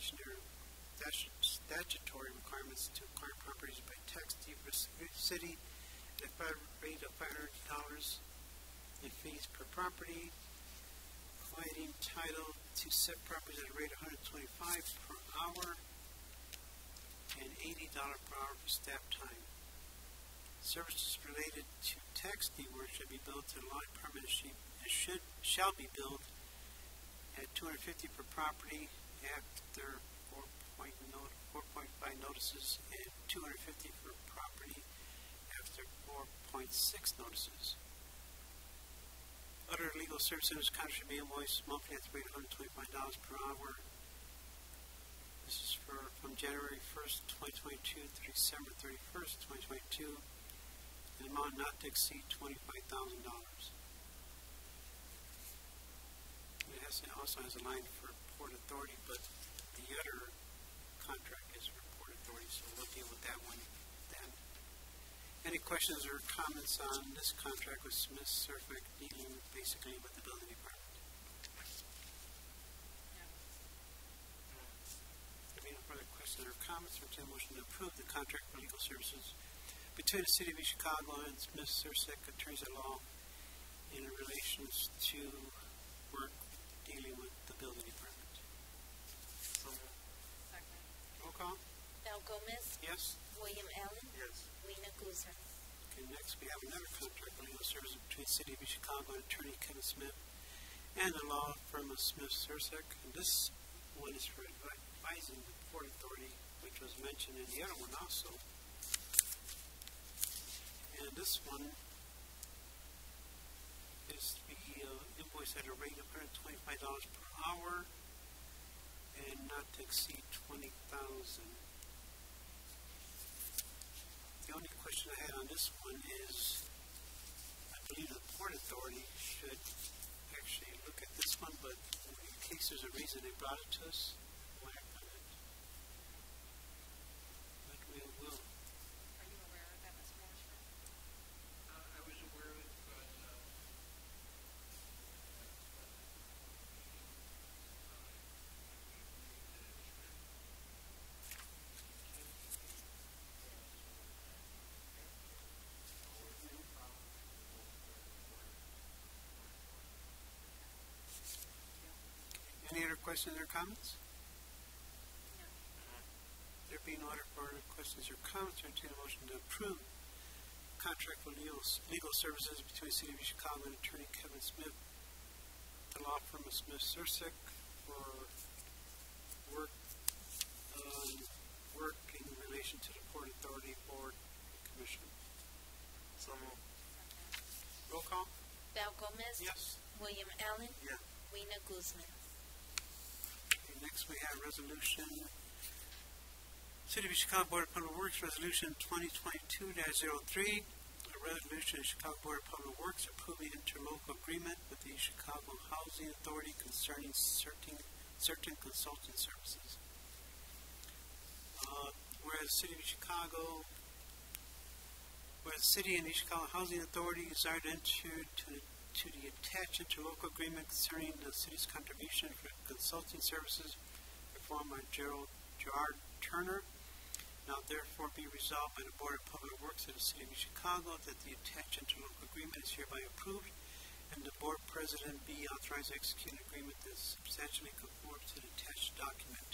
statutory requirements to acquire properties by tax deed for the city at a rate of $500 in fees per property, providing title to said properties at a rate of $125 per hour and $80 per hour for staff time. Services related to tax deed work should be billed to the law department and shall be billed at $250 per property after 4.5 notices and $250 per property after 4.6 notices. Other legal services contract should be invoiced monthly at the rate of $125 per hour. This is from January 1st, 2022 to December 31st, 2022, an amount not to exceed $25,000. It also has a line for Port Authority, but the other contract is for Port Authority, so we'll deal with that one then. Any questions or comments on this contract with Smith Surfic dealing basically with the building department? There being no further questions or comments, or a motion to approve the contract for legal services between the City of Chicago and Smith Surfic attorneys at law in relations to work dealing with the building department. Second. Roll call. Val Gomez. Yes. William Allen. Yes. Weena Guzman. Okay, next we have another contract for legal services between the City of Chicago and attorney Kevin Smith and the law firm of Smith Sursick. And this one is for advising the Port Authority, which was mentioned in the other one also. And this one is to be invoiced at a rate of $125 per hour and not to exceed $20,000. The only question I had on this one is, I believe the Port Authority should actually look at this one, but in case there's a reason they brought it to us, we'll act on it. But we will. Are you aware of that, Mr. Morrison? I was aware of it, but Any other questions or comments? No. There being no other further questions or comments, I entertain a motion to approve contract for legal services between the City of Chicago and attorney Kevin Smith, the law firm of Smith Sursick, for work in relation to the Port Authority Board and Commission. So moved. Roll call. Val Gomez. Yes. William Allen. Yes. Weena Guzman. Okay, next we have resolution City of Chicago Board of Public Works Resolution 2022-03, a resolution of Chicago Board of Public Works approving interlocal agreement with the Chicago Housing Authority concerning certain consulting services. Whereas the City and the Chicago Housing Authority desire to enter to the attached interlocal agreement concerning the city's contribution for consulting services performed by Gerard Turner. Now therefore be resolved by the Board of Public Works of the City of Chicago that the attached interlocal agreement is hereby approved, and the Board President be authorized to execute an agreement that substantially conforms to the attached document.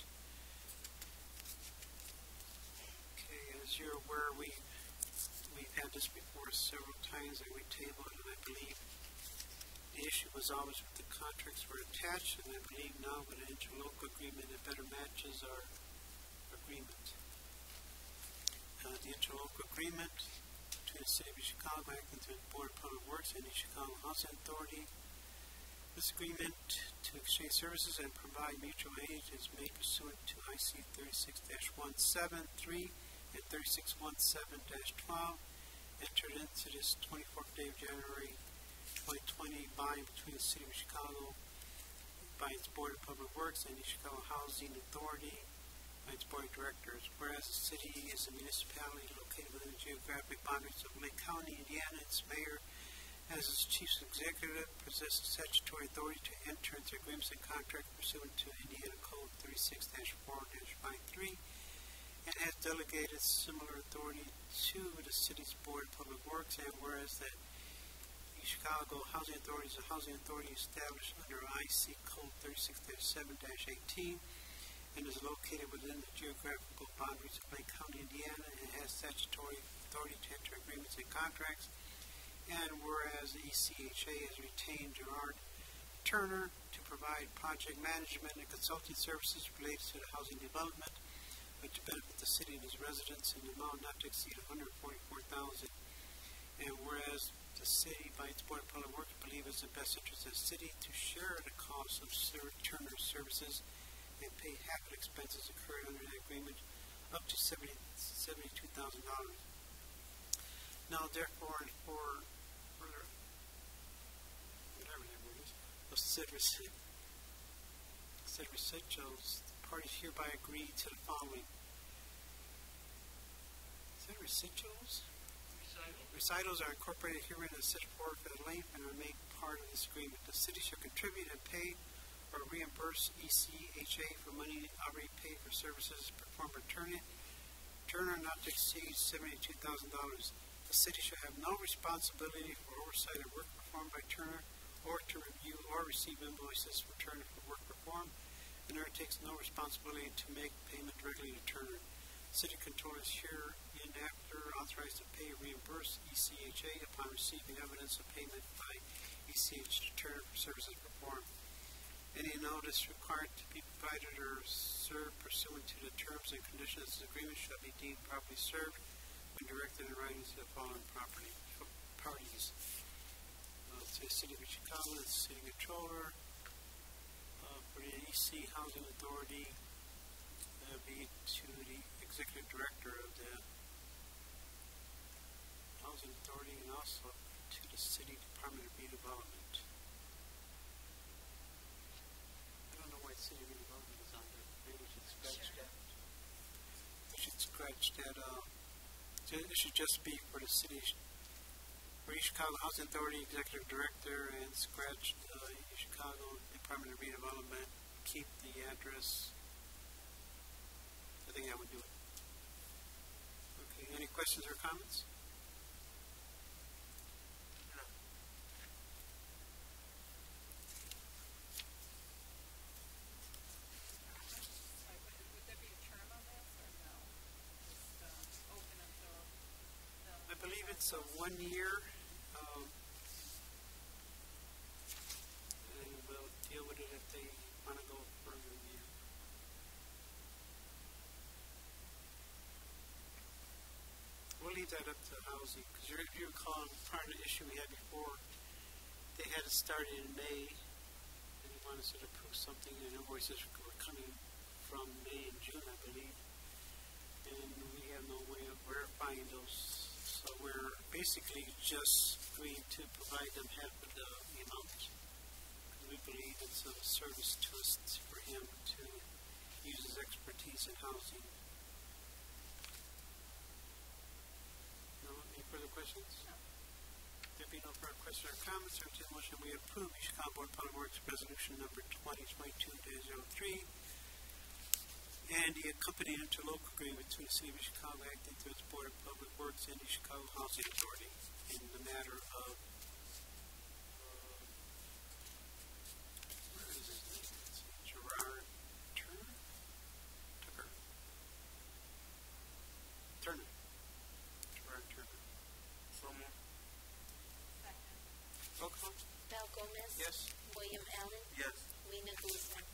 Okay, as you're aware, we've had this before several times, and we tabled it, and I believe the issue was always with the contracts were attached, and I believe now with an interlocal agreement it better matches our agreement. The interlocal agreement between the City of Chicago acting through the Board of Public Works and the Chicago Housing Authority. This agreement to exchange services and provide mutual aid is made pursuant to IC 36-173 and 3617-12, entered into this 24th day of January 2020 by and between the City of Chicago by its Board of Public Works and the Chicago Housing Authority by its Board of Directors. Whereas the city is a municipality located within the geographic boundaries of Lake County, Indiana, its mayor, as its chief executive, possesses statutory authority to enter into agreements and contracts pursuant to Indiana Code 36-4-53, and has delegated similar authority to the city's Board of Public Works. And whereas the Chicago Housing Authority is a housing authority established under IC Code 36-7-18 and is located within the geographical boundaries of Lake County, Indiana, and has statutory authority to enter agreements and contracts. And whereas the ECHA has retained Gerard Turner to provide project management and consulting services related to the housing development, which benefit the city and its residents in the amount not to exceed $144,000. And whereas the city, by its Board of Public Works, believe it's in the best interest of the city to share the cost of Turner's services and pay half of the expenses incurred under the agreement, up to $72,000. Now, therefore, and for further, whatever that word is, of said reciprocals, the parties hereby agree to the following. Is that reciprocals? Recitals are incorporated herein and set forth at length and are made part of this agreement. The city shall contribute and pay or reimburse ECHA for money already paid for services performed by Turner not to exceed $72,000. The city shall have no responsibility for oversight of work performed by Turner or to review or receive invoices from Turner for work performed, and undertakes no responsibility to make payment directly to Turner. City controller is hereinafter authorized to pay or reimburse ECHA upon receiving evidence of payment by ECHA to Turner for services performed. Any notice required to be provided or served pursuant to the terms and conditions of this agreement shall be deemed properly served when directed in writing to the following parties. To the City of Chicago, the City Controller, for the EC Housing Authority, be to the Executive Director of the Housing Authority, and also to the City Department of Redevelopment. City redevelopment is on there. Maybe we should scratch that. We should scratch that. It should just be for the city, for the Chicago Housing Authority Executive Director, and scratch the Chicago Department of Redevelopment. Keep the address. I think that would do it. Okay. Any questions or comments? I believe it's a 1 year, and we'll deal with it if they want to go further a year. We'll leave that up to housing, because if you recall, part of the issue we had before, they had it started in May, and they wanted us to approve something, and invoices were coming from May and June, I believe. buying those. So we're basically just going to provide them half of the amount. We believe it's a service to us for him to use his expertise in housing. No, any further questions? No. There be no further questions or comments, I entertain a motion we approve the Chicago Board of Public Works Resolution number 2022-03 and the accompanying interlocal agreement between the City of Chicago acting through its Board of Public Works and the Chicago Housing Authority in the matter of where is his name? Gerard Turner? Turner. Gerard Turner. So moved. Second. Roll call? Val Gomez. Yes. William Allen. Yes. Lena Guzman.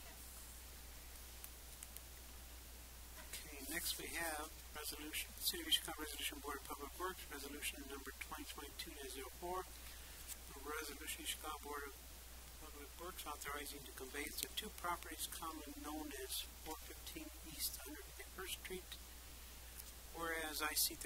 Okay, next we have resolution, City of Chicago Resolution Board of Public Works, resolution number 2022-04. A resolution of Chicago Board of Public Works authorizing the conveyance of two properties commonly known as 415 East 151st Street. Whereas IC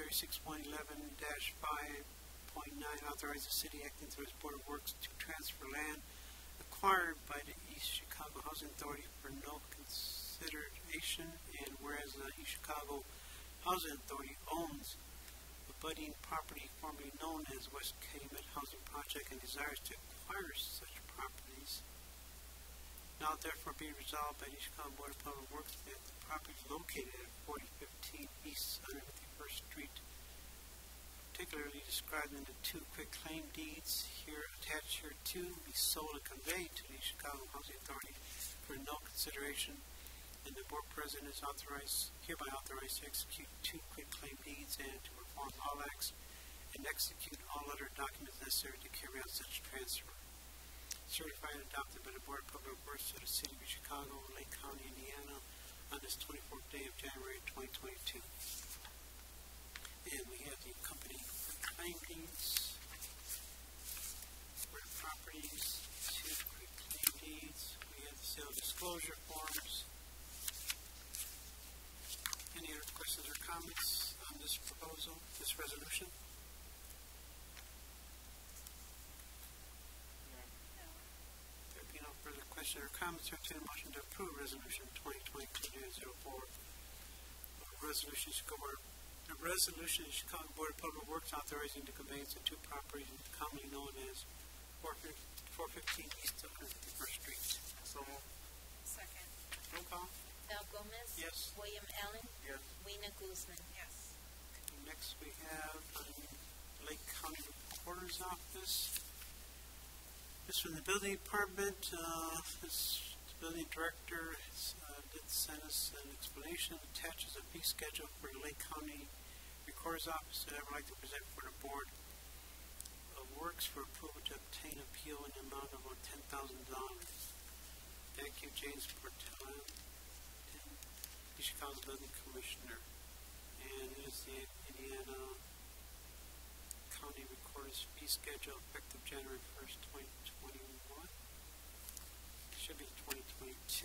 36.11-5.9 authorizes the city acting through its Board of Works to transfer land acquired by the East Chicago Housing Authority for no consideration, and whereas the East Chicago Housing Authority owns the budding property formerly known as West Calumet Housing Project and desires to acquire such properties. Now therefore be resolved by the East Chicago Board of Public Works that the property is located at 4015 East 151st Street, particularly described in the two quitclaim deeds here attached here to be sold and conveyed to the Chicago Housing Authority for no consideration, and the board president is hereby authorized to execute two quitclaim deeds and to perform all acts and execute all other documents necessary to carry out such transfer. Certified and adopted by the Board of Public Works to the City of Chicago, Lake County, Indiana, on this 24th day of January 2022. And we have the accompanying claim deeds for the properties, two quick claim deeds. We have the sale disclosure forms. Any other questions or comments on this proposal, this resolution? No. There be no further questions or comments, I entertain a motion to approve resolution 2022-04. Resolution of Chicago Board of Public Works authorizing the conveyance of two properties commonly known as 415 East 151st Street. So moved. Second. Roll call? Val Gomez. Yes. William Allen. Yes. Lena Guzman. Yes. Next we have Lake County Recorder's Office. This from the building department. This building director did send us an explanation, attaches a fee schedule for the Lake County Recorder's Office that I would like to present for the Board of Works for approval to obtain appeal in the amount of about $10,000. Thank you, James Portella, the Chicago Building Commissioner. And it is the Indiana County Recorder's fee schedule effective January 1st, 2021. It should be 2022.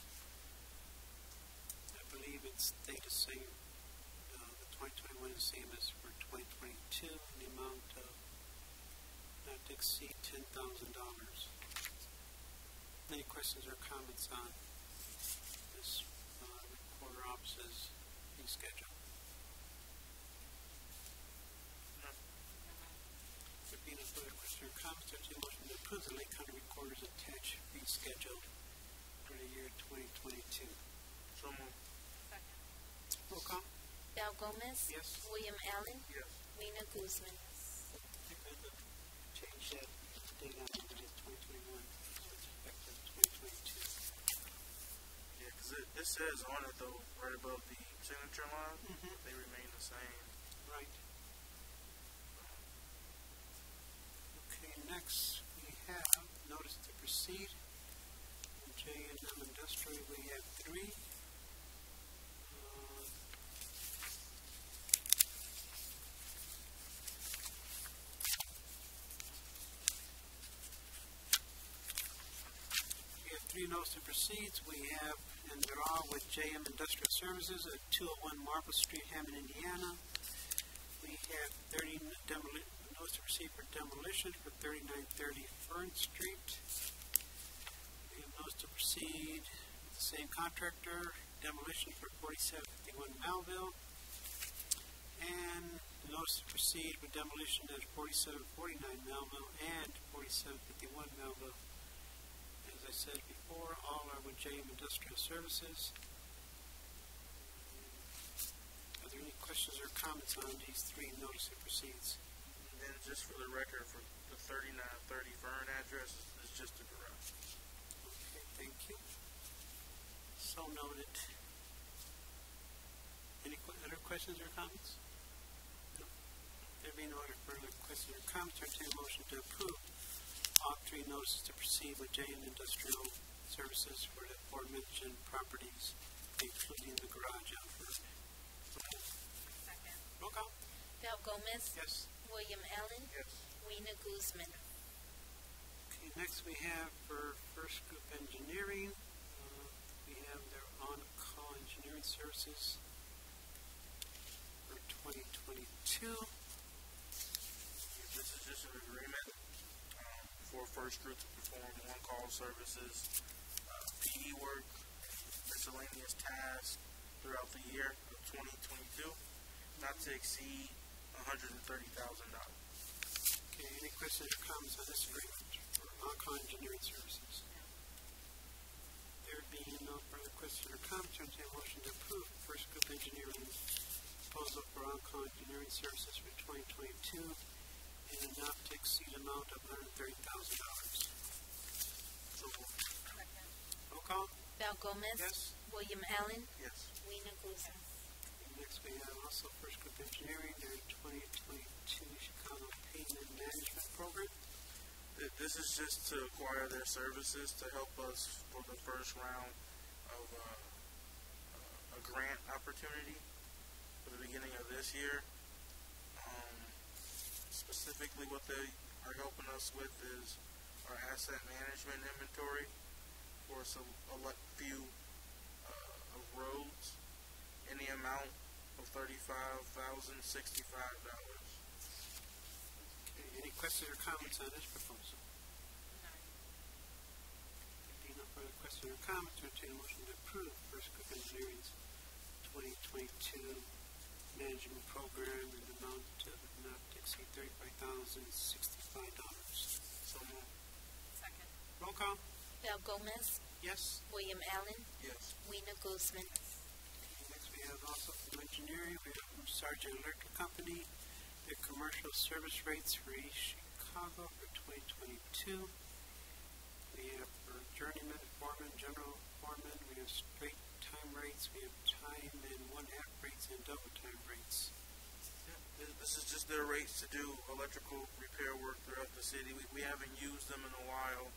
I believe it's stayed the same. The 2021 is the same as for 2022 in the amount of not to exceed $10,000. Any questions or comments on this recorder office's fee schedule? No. There being no further questions or comments, I entertain a motion to approve the Lake County Recorder's attached fee schedule for the year 2022. So moved. Second. Roll call? Val Gomez. Yes. William Allen. Yes. Lena Guzman. I think we had to change that date on it, it is 2021, so it's effective 2022. Yeah, because it says on it, though, right above the signature line, Mm-hmm. they remain the same. Right. Okay, next we have notice to proceed. In J&M Industrial, we have 3. We have 3 notice to proceed. We have, and they're all with J&M Industrial Services at 201 Marble Street, Hammond, Indiana. we have notice to proceed for demolition for 3930 Fern Street. We have notice to proceed with the same contractor, demolition for 4751 Malville. And notice to proceed with demolition at 4749 Melville and 4751 Melville. As I said before, all are with JM Industrial Services. Are there any questions or comments on these three notice to proceeds? And then just for the record, for the 3930 Fern address is just a garage. Okay, thank you. So noted. Any other questions or comments? No. There being no other further questions or comments, I entertain a motion to approve all three notices to proceed with JM Industrial Services for the aforementioned properties, including the garage out front. Second. Roll call. Val Gomez. Yes. William Allen. Yes. Weena Guzman. Okay, next we have for First Group Engineering, we have their on-call engineering services for 2022. This is just an agreement for First Group to perform on-call services, PD work, miscellaneous tasks throughout the year of 2022, not to exceed $130,000. Okay, any questions or comments on this agreement for on-call engineering services? There being no further questions or comments, I entertain a motion to approve First Group Engineering proposal for on-call engineering services for 2022 in a not to exceed amount of $130,000. So moved. Second. Roll call. Val Gomez. Yes. William Allen. Yes. Weena Guzman. And next we have also First Group Engineering, their 2022 Chicago Pavement Management Program. This is just to acquire their services to help us for the first round of a grant opportunity for the beginning of this year. Specifically what they are helping us with is our asset management inventory for a select few of roads in the amount of $35,065. Okay, any questions or comments on this proposal? None. There being no further questions or comments, I entertain a motion to approve First Group Engineering's 2022 management program in the amount of not to exceed $35,065. So moved. Second. Roll call. Val Gomez. Yes. William Allen. Yes. Weena Guzman. Next we have also from engineering, we have from Sargent Electric Company, their commercial service rates for East Chicago for 2022. We have for journeyman, foreman, general foreman, we have straight time rates, we have time and one-half rates and double time rates. This is just their rates to do electrical repair work throughout the city. We haven't used them in a while,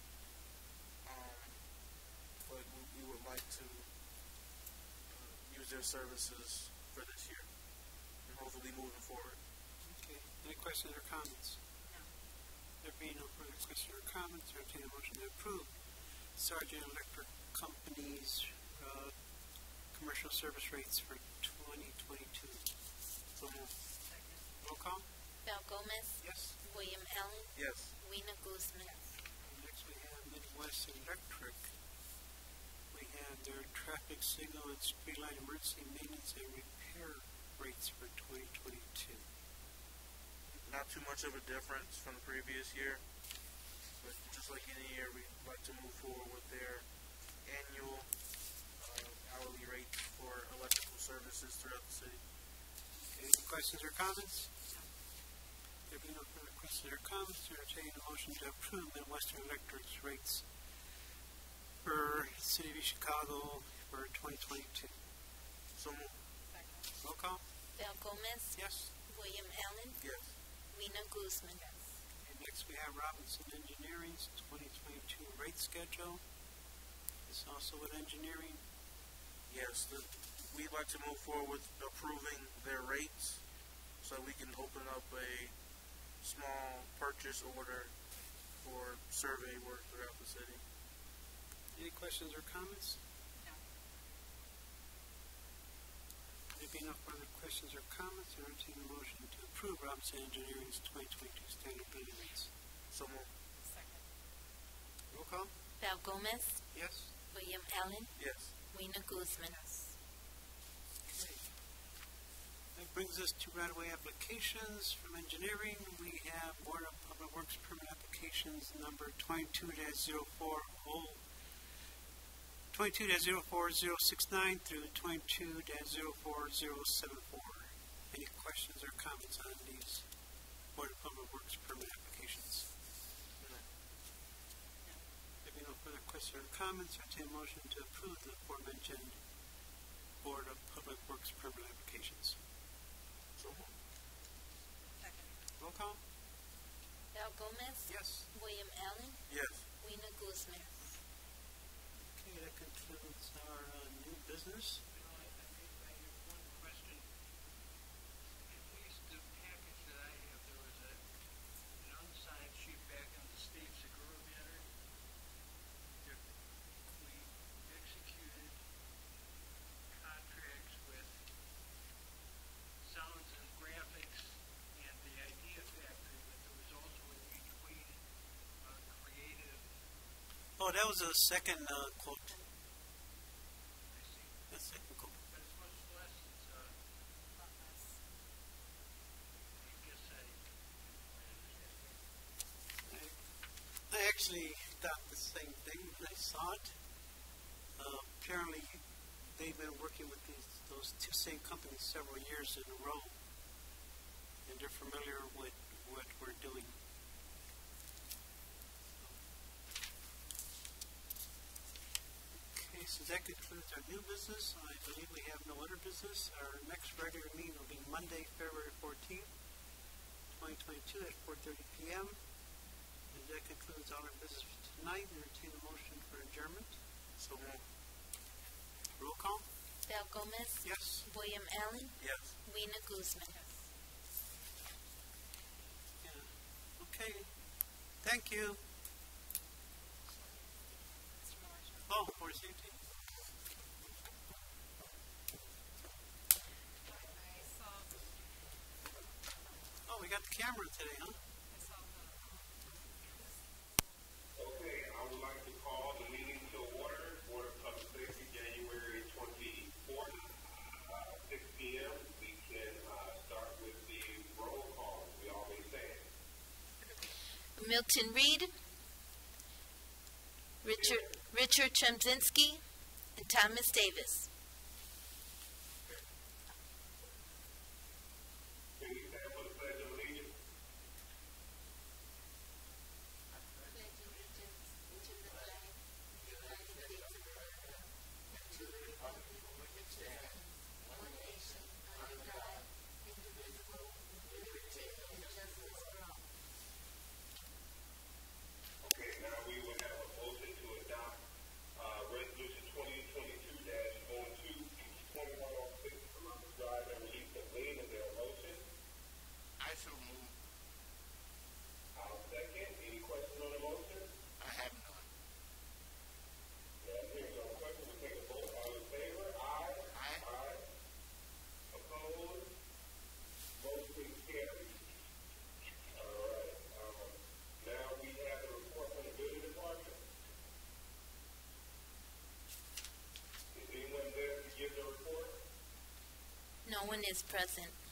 but we would like to use their services for this year and hopefully moving forward. Okay, any questions or comments? No. There being no further questions or comments, I entertain a motion to approve Sargent Electric Company's commercial service rates for 2022. So moved. Second. Roll call. Val Gomez. Yes. William Allen. Yes. Weena Guzman. And next we have Midwest Electric. We have their traffic signal and streetlight emergency maintenance and repair rates for 2022. Not too much of a difference from the previous year, but just like any year, we'd like to move forward with their annual hourly rate for electrical services throughout the city. Okay, any questions or comments? There being no further questions or comments, I entertain a motion to approve Midwestern Electric's rates for the City of Chicago for 2022. So moved. Second. Roll call. Val Gomez. Yes. William Allen. Yes. Weena Guzman. And next we have Robinson Engineering's 2022 rate schedule. It's also with engineering. Yes, we'd like to move forward with approving their rates so we can open up a small purchase order for survey work throughout the city. Any questions or comments? No. There being no no further questions or comments, I entertain a motion to approve Robinson Engineering's 2022 standard building rates. So moved. Second. Roll call? Val Gomez, Yes? William Allen, Yes. Weena Guzman. Okay. That brings us to right-of-way applications from engineering. We have Board of Public Works permit applications number 22-04069 through 22-04074. Any questions or comments on these Board of Public Works permit applications? If no further questions or comments, I entertain a motion to approve the aforementioned Board of Public Works permit applications. So moved. Second. Roll call? Val Gomez, Yes. William Allen, Yes. Weena Guzman. Okay, that concludes our new business. You know, I have one question. At least the package that I have, there was an unsigned sheet back in the Steve Segura matter that we executed contracts with Sounds and Graphics and the Idea Factory, but there was also in between Creative. Oh, that was a second quote. I see. That's second quote. But it's much less. It's A lot less. I guess I understand. I actually thought the same thing when I saw it. Apparently, they've been working with those two same companies several years in a row, and they're familiar with what we're doing. Okay, so that concludes our new business. I believe we have no other business. Our next regular meeting will be Monday, February 14th, 2022 at 4:30 p.m. And that concludes all our business for tonight. Entertain a motion for adjournment. So moved. Roll call? Val Gomez, Yes. William Allen, Yes. Weena Guzman. Yeah. Okay. Thank you. Mr. Marshall. Oh, for safety. I saw, Oh, we got the camera today, huh? I saw the, Okay, I would like to call the meeting to order, Board of Public Safety, January 24th, 6 p.m. We can start with the roll call, as we always say. Milton Reed, Richard Tremzinski, and Thomas Davis. Can we stand for the Pledge of Allegiance? Okay, now we will have a motion to adopt Resolution 2022-02, 2106, Columbus Drive, and release the lien. Is there a motion? I so move. I'll second. Any questions on the motion? I have none. Here's no question. We'll take a vote. All in favor? Aye. Aye. Aye. Opposed? Motion carries. All right. Now we have the report from the building department. Is anyone there to give the report? No one is present.